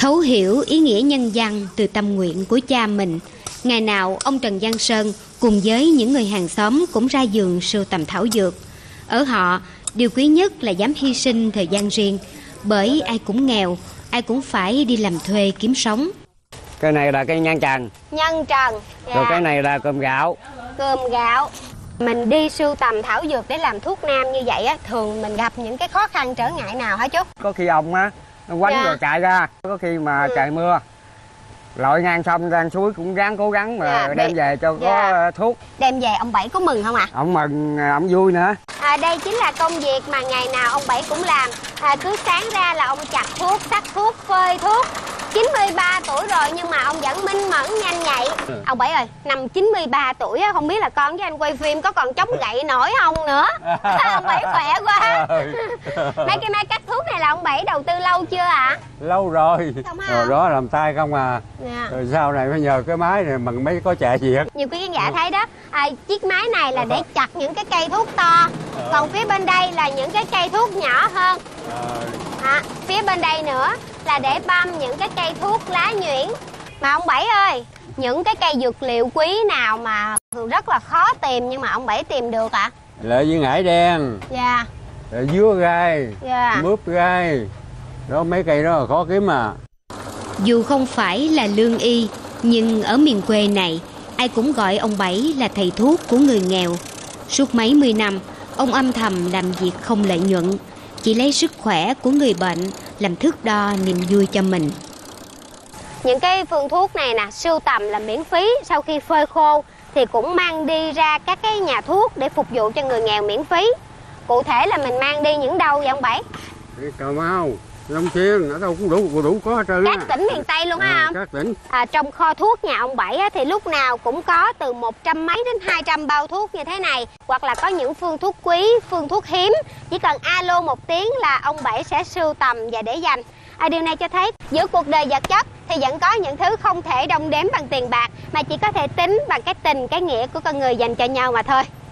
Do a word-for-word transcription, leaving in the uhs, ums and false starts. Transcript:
Thấu hiểu ý nghĩa nhân văn từ tâm nguyện của cha mình, ngày nào ông Trần Văn Sơn cùng với những người hàng xóm cũng ra vườn sưu tầm thảo dược. Ở họ, điều quý nhất là dám hy sinh thời gian riêng, bởi ai cũng nghèo, ai cũng phải đi làm thuê kiếm sống. Cái này là cây nhân trần. Nhân trần. Dạ. Rồi cái này là cơm gạo. Cơm gạo. Mình đi sưu tầm thảo dược để làm thuốc nam như vậy á, thường mình gặp những cái khó khăn trở ngại nào hả chú? Có khi ông á nó quánh dạ. rồi chạy ra, có khi mà ừ. trời mưa lội ngang sông ngang suối cũng ráng cố gắng mà dạ, đem về cho dạ. có thuốc. Đem về ông Bảy có mừng không ạ? À? Ông mừng, ông vui nữa. À, đây chính là công việc mà ngày nào ông Bảy cũng làm. À, cứ sáng ra là ông chặt thuốc, sắc thuốc, phơi thuốc. chín mươi ba tuổi rồi nhưng mà ông vẫn minh mẫn nhanh nhạy. Ừ. Ông Bảy ơi, năm chín mươi ba tuổi á, không biết là con với anh quay phim có còn chống gậy nổi không nữa. Ông Bảy khỏe quá. Mấy cái máy cắt thuốc này là ông Bảy đầu tư lâu chưa ạ? À? Lâu rồi. Rồi đó làm tay không à. Dạ. Rồi sau này phải nhờ cái máy này bằng mấy có chạy việc. Nhiều quý khán giả thấy đó, à, chiếc máy này là để chặt những cái cây thuốc to. Còn phía bên đây là những cái cây thuốc nhỏ hơn. À, phía bên đây nữa là để băm những cái cây thuốc lá nhuyễn. Mà ông Bảy ơi, những cái cây dược liệu quý nào mà rất là khó tìm nhưng mà ông Bảy tìm được ạ? À? Lợi với ngải đen. Dạ. Rồi dứa gai. Dạ. Mướp gai. Đó mấy cây đó là khó kiếm mà. Dù không phải là lương y, nhưng ở miền quê này, ai cũng gọi ông Bảy là thầy thuốc của người nghèo. Suốt mấy mươi năm, ông âm thầm làm việc không lợi nhuận, chỉ lấy sức khỏe của người bệnh làm thước đo niềm vui cho mình. Những cái phương thuốc này nè, sưu tầm là miễn phí, sau khi phơi khô thì cũng mang đi ra các cái nhà thuốc để phục vụ cho người nghèo miễn phí. Cụ thể là mình mang đi những đâu vậy ông Bảy? Đi Cà Mau, Long Xuyên, ở đâu cũng đủ, đủ có hết trơn. Các tỉnh miền Tây luôn á không? Các tỉnh. À, trong kho thuốc nhà ông Bảy á, thì lúc nào cũng có từ một trăm mấy đến hai trăm bao thuốc như thế này. Hoặc là có những phương thuốc quý, phương thuốc hiếm, chỉ cần alo một tiếng là ông Bảy sẽ sưu tầm và để dành. À, điều này cho thấy giữa cuộc đời vật chất thì vẫn có những thứ không thể đong đếm bằng tiền bạc, mà chỉ có thể tính bằng cái tình, cái nghĩa của con người dành cho nhau mà thôi.